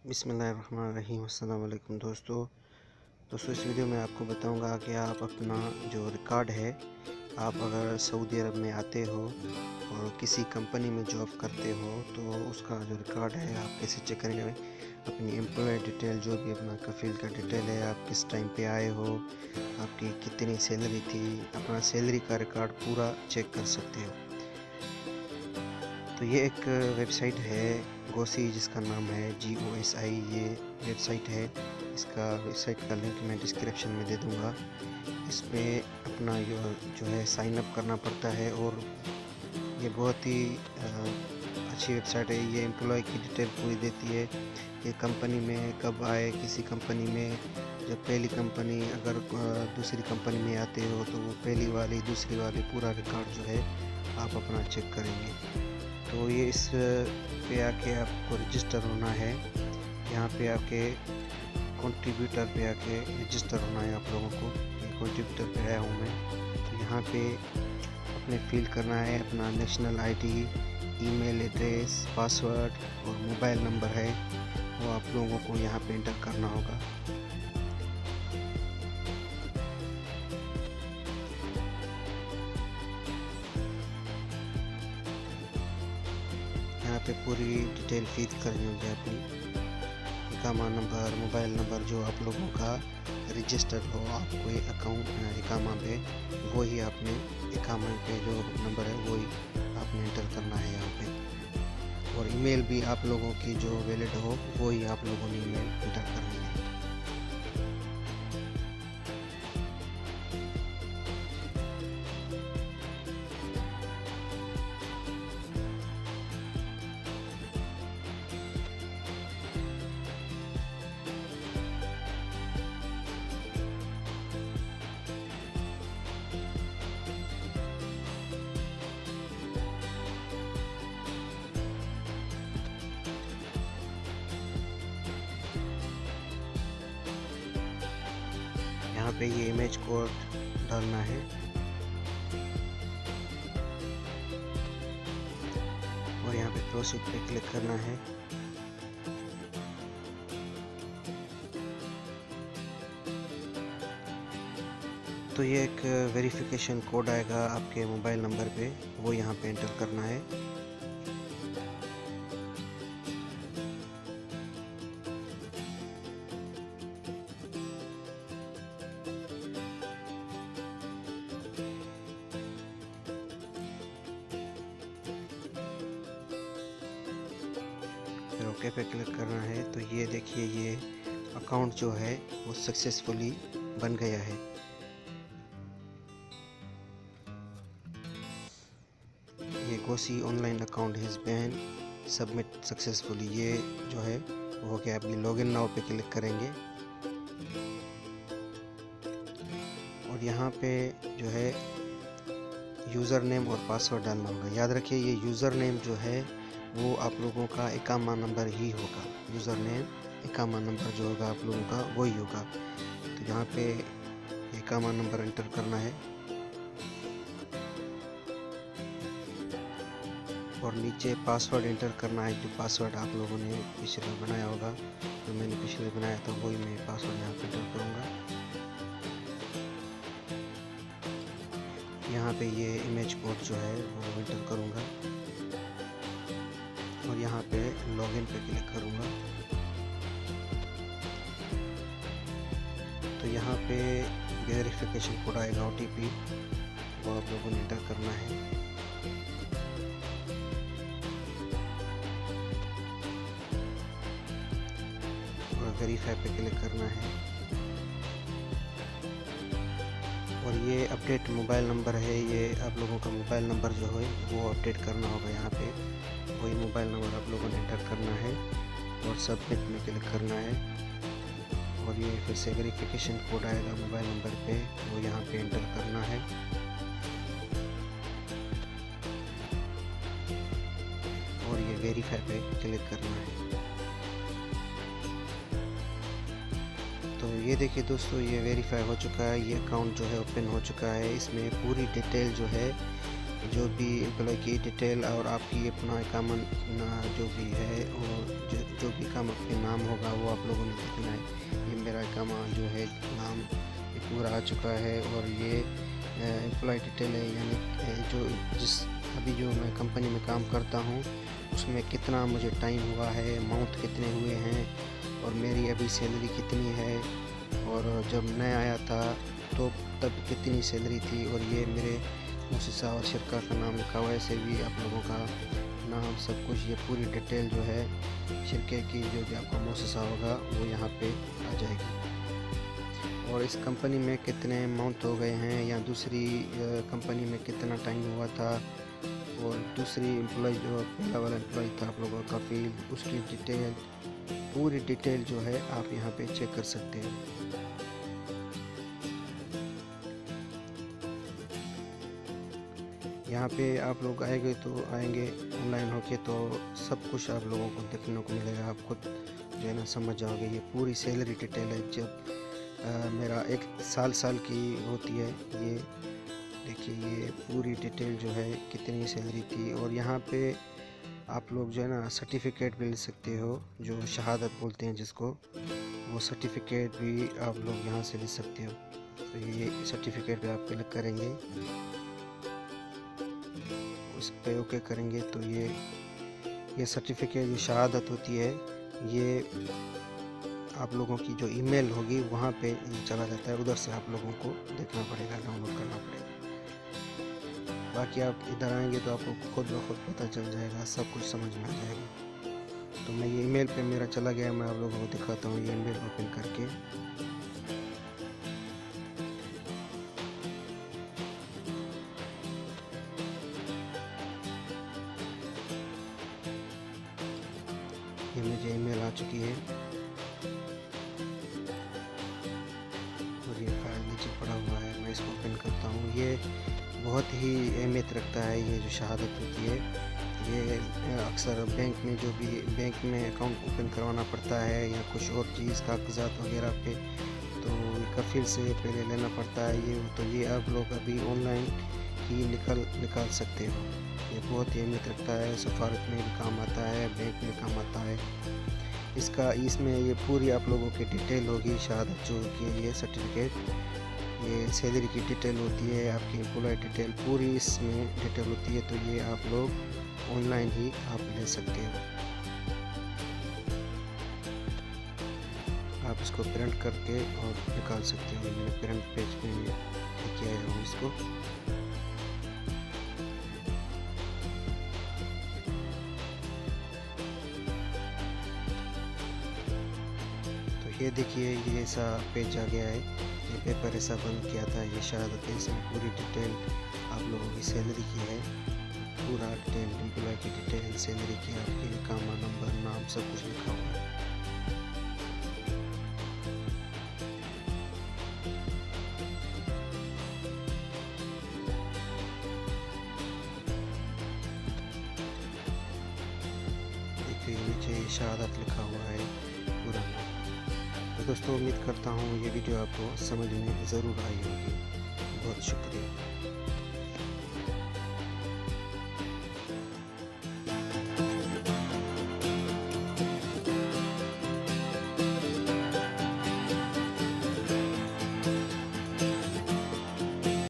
बिस्मिल्लाहिर्रहमानिर्रहीम। अस्सलाम वालेकुम दोस्तों। इस वीडियो में आपको बताऊंगा कि आप अपना जो रिकॉर्ड है, आप अगर सऊदी अरब में आते हो और किसी कंपनी में जॉब करते हो तो उसका जो रिकॉर्ड है आप कैसे चेक करेंगे। अपनी एम्प्लॉय डिटेल, जो भी अपना कफील का डिटेल है, आप किस टाइम पे आए हो, आपकी कितनी सैलरी थी, अपना सैलरी का रिकॉर्ड पूरा चेक कर सकते हो। तो ये एक वेबसाइट है गोसी, जिसका नाम है GOSI। ये वेबसाइट है, इसका वेबसाइट का लिंक मैं डिस्क्रिप्शन में दे दूँगा। इस पर अपना जो है साइन अप करना पड़ता है और ये बहुत ही अच्छी वेबसाइट है। ये एम्प्लॉय की डिटेल पूरी देती है, ये कंपनी में कब आए, किसी कंपनी में जब पहली कंपनी, अगर दूसरी कंपनी में आते हो तो वो पहली वाली, दूसरी वाली, पूरा रिकॉर्ड जो है आप अपना चेक करेंगे। तो ये इस पे आके आपको रजिस्टर होना है। यहाँ पे आके कंट्रीब्यूटर पे आके रजिस्टर होना है आप लोगों को। ये कंट्रीब्यूटर पे आया हूँ मैं। तो यहाँ पे अपने फिल करना है अपना national ID, email address, password और मोबाइल नंबर है, वो आप लोगों को यहाँ पे एंटर करना होगा। यहाँ पे पूरी डिटेल फिल करनी होगी अपनी, इकामा नंबर, मोबाइल नंबर, जो आप लोगों का रजिस्टर हो, आप कोई अकाउंट इकामा पे, वही आपने इकामा पे जो नंबर है वही आपने एंटर करना है यहाँ पे। और ईमेल भी आप लोगों की जो वैलिड हो वही आप लोगों ने ईमेल एंटर करनी है। यहाँ पे ये इमेज कोड डालना है और यहाँ पे प्रोसीड पे क्लिक करना है। तो ये एक वेरिफिकेशन कोड आएगा आपके मोबाइल नंबर पे, वो यहाँ पे एंटर करना है। फिर ओके पे क्लिक करना है। तो ये देखिए, ये अकाउंट जो है वो सक्सेसफुली बन गया है। ये GOSI online account has been submit successfully, ये जो है वो हो गया। अभी लॉगिन नाउ पे क्लिक करेंगे और यहाँ पे जो है यूज़र नेम और पासवर्ड डालना होगा। याद रखिए, ये यूज़र नेम जो है वो आप लोगों का इकामा नंबर ही होगा। यूज़र नेम, इकामा नंबर जो होगा आप लोगों का वही होगा। तो यहाँ पे इकामा नंबर एंटर करना है और नीचे पासवर्ड एंटर करना है, जो पासवर्ड आप लोगों ने पिछले बनाया होगा। जो मैंने पिछले बनाया था वही मैं पासवर्ड यहाँ पे एंटर करूँगा। यहाँ पे ये इमेज कोड जो है वो एंटर करूँगा और यहाँ पे लॉगिन पे क्लिक करूँगा। तो यहाँ पे वेरिफिकेशन कोड आएगा, OTP, वो आप लोगों ने एंटर करना है। और वेरीफाई पे क्लिक करना है और ये अपडेट मोबाइल नंबर है, ये आप लोगों का मोबाइल नंबर जो है वो अपडेट करना होगा। यहाँ पे वही मोबाइल नंबर आप लोगों ने एंटर करना है और सबमिट में क्लिक करना है। और ये फिर से वेरिफिकेशन कोड आएगा मोबाइल नंबर पे, वो यहाँ पे एंटर करना है और ये वेरीफाई पे क्लिक करना है। तो ये देखिए दोस्तों, ये वेरीफाई हो चुका है, ये अकाउंट जो है ओपन हो चुका है। इसमें पूरी डिटेल जो है जो भी एम्प्लॉय की डिटेल और आपकी अपना इकामा जो भी है और जो भी काम आपके नाम होगा वो आप लोगों ने लिखना है। ये मेरा इकामा जो है नाम ये पूरा आ चुका है और ये एम्प्लॉय डिटेल है, यानी जो अभी जो मैं कंपनी में काम करता हूँ उसमें कितना मुझे टाइम हुआ है, अमाउंट कितने हुए हैं और मेरी अभी सैलरी कितनी है, और जब मैं आया था तो तब कितनी सैलरी थी, और ये मेरे मुअस्ससा और शिरका का नाम लिखा हुआ है। ऐसे भी आप लोगों का नाम सब कुछ, ये पूरी डिटेल जो है शिरके की जो भी आपका मुअस्ससा होगा वो यहाँ पे आ जाएगी। और इस कंपनी में कितने अमाउंट हो गए हैं या दूसरी कंपनी में कितना टाइम हुआ था, और दूसरी एम्प्लॉय जो पहला वाला एम्प्लॉय था आप लोगों का फील्ड, उसकी डिटेल पूरी डिटेल जो है आप यहाँ पे चेक कर सकते हैं। यहाँ पे आप लोग आएंगे ऑनलाइन होके तो सब कुछ आप लोगों को देखने को मिलेगा, आप खुद जो है ना समझ जाओगे। ये पूरी सैलरी डिटेल है, जब मेरा एक साल की होती है, ये देखिए ये पूरी डिटेल जो है कितनी सैलरी थी। और यहाँ पे आप लोग जो है ना सर्टिफिकेट भी ले सकते हो, जो शहादत बोलते हैं जिसको, वो सर्टिफिकेट भी आप लोग यहाँ से ले सकते हो। तो ये सर्टिफिकेट भी आप क्लिक करेंगे, उस पे ओके करेंगे तो ये सर्टिफिकेट जो शहादत होती है ये आप लोगों की जो ईमेल होगी वहाँ पे चला जाता है, उधर से आप लोगों को देखना पड़ेगा, डाउनलोड करना पड़ेगा। बाकी आप इधर आएंगे तो आपको खुद ब खुद पता चल जाएगा, सब कुछ समझ में आ जाएगा। तो मैं ये ईमेल पे मेरा चला गया, मैं आप लोगों को दिखाता हूँ ये ईमेल ओपन करके। ये मुझे ईमेल आ चुकी है और ये फाइल नीचे पड़ा हुआ है, मैं इसको ओपन करता हूँ। ये बहुत ही अहमियत रखता है, ये जो शहादत होती है ये अक्सर बैंक में जो भी बैंक में अकाउंट ओपन करवाना पड़ता है या कुछ और चीज़ कागजात वगैरह पे, तो कफील से पहले लेना पड़ता है ये, तो ये आप लोग अभी ऑनलाइन ही निकाल सकते हो। ये बहुत ही अहमियत रखता है, सफारत में भी काम आता है, बैंक में काम आता है। इसमें ये पूरी आप लोगों की डिटेल होगी, शहादत जो होगी ये सर्टिफिकेट, ये सैलरी की डिटेल होती है, आपकी एम्प्लॉय डिटेल पूरी इसमें डिटेल होती है। तो ये आप लोग ऑनलाइन ही आप ले सकते हो, आप इसको प्रिंट करके और निकाल सकते हो। मैंने प्रिंट पेज पे लेके आया हूँ इसको। तो ये देखिए ये ऐसा पेज आ गया है, ये पेपर ऐसा बंद किया था, ये शहादत है, इसमें पूरी डिटेल आप लोगों की सैलरी की है, पूरा डिटेल एम्प्लॉय की डिटेल, सैलरी की, आपके इकामा नंबर, नाम सब कुछ लिखा हुआ है। देखिए नीचे शहादत लिखा हुआ है पूरा। तो दोस्तों उम्मीद करता हूँ ये वीडियो आपको समझ में ज़रूर आई होगी। बहुत शुक्रिया।